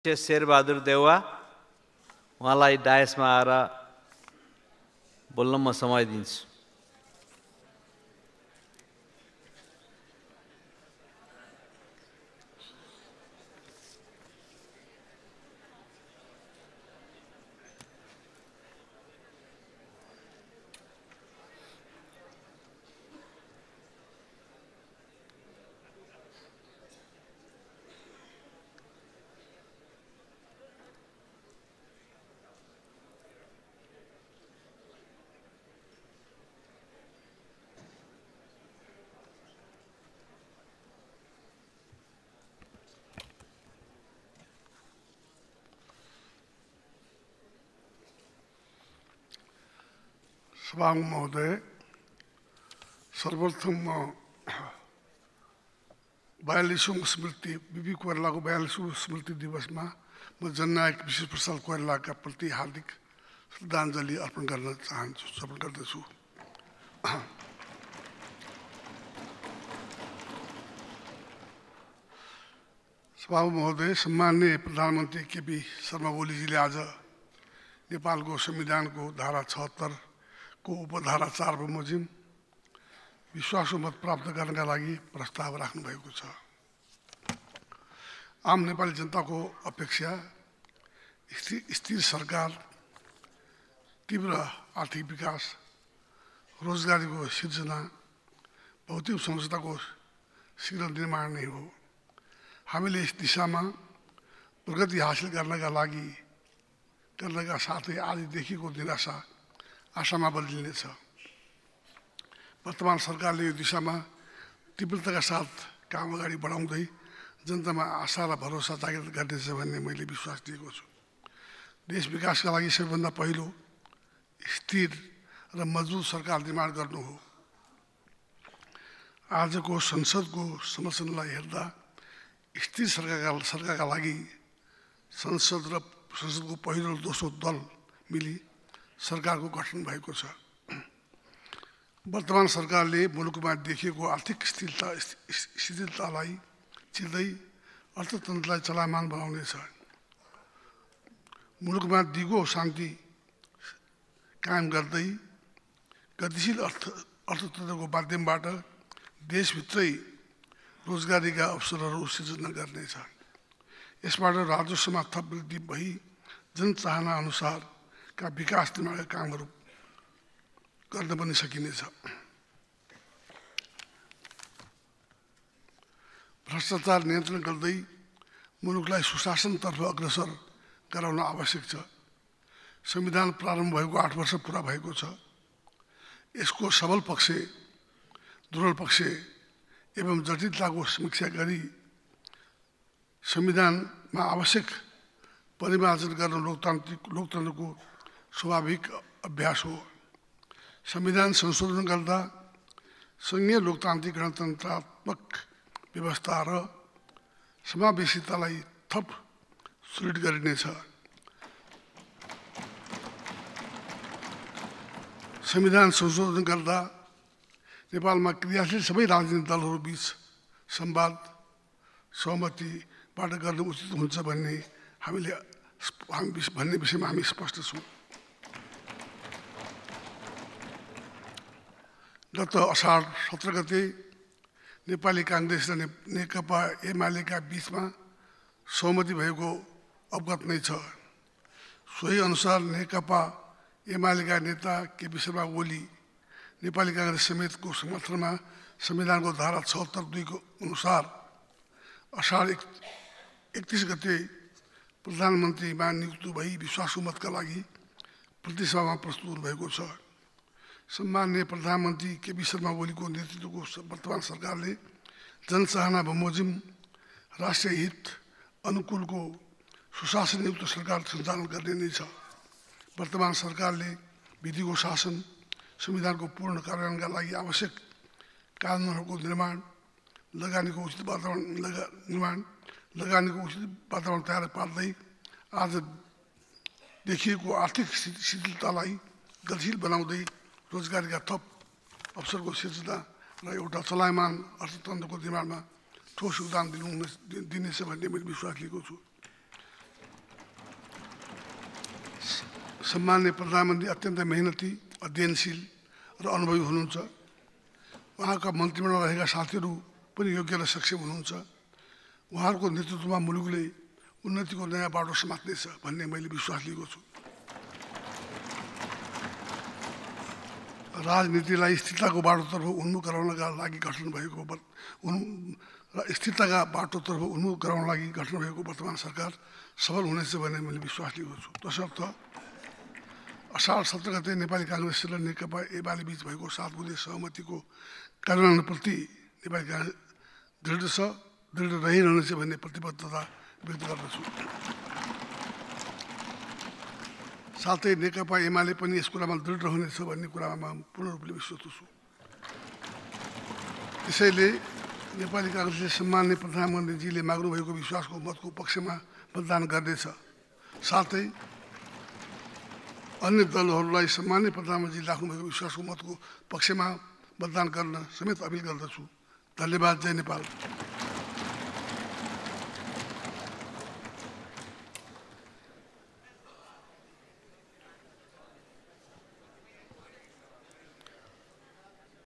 शेरबहादुर देउवा उहाँलाई डायसमा आएर बोल्न म समय दिन्छु। सभामुख महोदय, सर्वप्रथम म 42औं स्मृति बीबी कोइरालाको 42औं स्मृति दिवसमा म जननायक विश्व प्रसाद कोइरालाका प्रति हार्दिक श्रद्धाञ्जली अर्पण गर्न चाहन्छु, समर्पण गर्दछु। सभामुख महोदय, सम्माननीय प्रधानमन्त्री केपी शर्मा ओलीजीले आज नेपालको संविधानको धारा 76 को उपधारा 4 बमोजिम विश्वासको मत प्राप्त गर्नका लागि प्रस्ताव राख्नु भएको छ। आम नेपाली जनताको अपेक्षा स्थिर सरकार, तीव्र आर्थिक विकास, रोजगारीको सिर्जना, भौतिक संरचनाको शीघ्र निर्माण नै हो। हामीले यस दिशामा प्रगति हासिल गर्नका साथै आजदेखिको निराशा आशामा बदलिनेछ। वर्तमान सरकारले यो दिशामा तीव्रताका साथ काम अगाडि बढाउँदै जनतामा आशा र भरोसा जागृत गर्नेछ भन्ने मैले विश्वास दिएको छु। देश विकासका लागि सबैभन्दा पहिलो स्थिर र मजबुत सरकार निर्माण गर्नु हो। आजको संसदको संरचनालाई हेर्दा स्थिर सरकारका लागि संसदको पहिलो र दोस्रो दल मिली सरकारको गठन भएको छ। वर्तमान सरकारले मुलुकमा देखिएको आर्थिक स्थिरतालाई चिर्दै अर्थतन्त्रलाई चलायमान बनाउनेछ। मुलुकमा दिगो शान्ति कायम गर्दै गतिशील अर्थतन्त्रको माध्यमबाट देशभित्रै रोजगारीका अवसरहरू सिर्जना गर्नेछ। यसबाट राजस्वमा थप वृद्धि भई जनचाहना अनुसारका विकास निर्माणका कामहरू गर्न पनि सकिनेछ। भ्रष्टाचार नियन्त्रण गर्दै मुलुकलाई सुशासनतर्फ अग्रसर गराउन आवश्यक छ। संविधान प्रारम्भ भएको 8 वर्ष पुरा भएको छ। यसको सबल पक्ष, दुर्बल पक्ष एवं जटिलताको समीक्षा गरी संविधानमा आवश्यक परिमार्जन गर्न लोकतन्त्रको स्वाभाविक अभ्यास हो। संविधान संशोधन गर्दा संघीय लोकतान्त्रिक गणतन्त्रात्मक व्यवस्था र समावेशितालाई थप सुदृढ गरिनेछ। संविधान संशोधन गर्दा नेपालमा क्रियाशील सबै राजनीतिक दलहरू बीच संवाद सहमतिबाट गर्न उचित हुन्छ भन्ने विषयमा हामी स्पष्ट छौँ। गत असार 17 गते नेपाली काङ्ग्रेस र नेकपा एमालेका बीचमा सहमति भएको अवगत नै छ। सोही अनुसार नेकपा एमालेका नेता केपी शर्मा ओली नेपाली काङ्ग्रेस समेतको समर्थनमा संविधानको धारा 76(2) को अनुसार असार 31 गते प्रधानमन्त्रीमा नियुक्त भई विश्वासको मतका लागि प्रतिसभामा प्रस्तुत हुनुभएको छ। सम्माननीय प्रधानमन्त्री केपी शर्मा ओलीको नेतृत्वको वर्तमान सरकारले जनचाहना बमोजिम राष्ट्रिय हित अनुकूलको सुशासनयुक्त सरकार सञ्चालन गर्ने नै छ। वर्तमान सरकारले विधिको शासन, संविधानको पूर्ण कार्यान्वयनका लागि आवश्यक कानुनहरूको निर्माण, लगानीको उचित वातावरण तयार पार्दै आज देखिएको आर्थिक शिथिलतालाई गतिशील बनाउँदै रोजगारीका थप अवसरको सिर्जना र एउटा चलायमान अर्थतन्त्रको निर्माणमा ठोस योगदान दिनेछ भन्ने मैले विश्वास लिएको छु। सम्माननीय प्रधानमन्त्री अत्यन्त मेहनती, अध्ययनशील र अनुभवी हुनुहुन्छ। उहाँका मन्त्रीमण्डलमा रहेका साथीहरू पनि योग्य र सक्षम हुनुहुन्छ। उहाँहरूको नेतृत्वमा मुलुकले उन्नतिको नयाँ बाटो समात्नेछ भन्ने मैले विश्वास लिएको छु। राजनीतिलाई स्थिरताको बाटोतर्फ उन्मुख गराउनका लागि गठन भएको स्थिरताका बाटोतर्फ उन्मुख गराउन लागि गठन भएको वर्तमान सरकार सफल हुनेछ भन्ने मैले विश्वास लिएको छु। तसर्थ असार 17 गते नेपाली कांग्रेस र नेकपा एमाले बीच भएको 7 बुँदे सहमतिको कार्यान्वयनप्रति नेपाली कांग्रेस दृढ रहिरहनेछ भन्ने प्रतिबद्धता व्यक्त गर्दछु। साथै नेकपा एमाले पनि यस कुरामा दृढ रहनेछ भन्ने कुरामा पूर्ण रूपले विश्वस्त छु। त्यसैले नेपाली कांग्रेसले सम्माननीय प्रधानमन्त्रीजीले माग्नुभएको विश्वासको मतको पक्षमा मतदान गर्नेछ। साथै अन्य दलहरूलाई सम्माननीय प्रधानमन्त्रीले राख्नुभएको विश्वासको मतको पक्षमा मतदान गर्न समेत अपिल गर्दछु। धन्यवाद। जय नेपाल।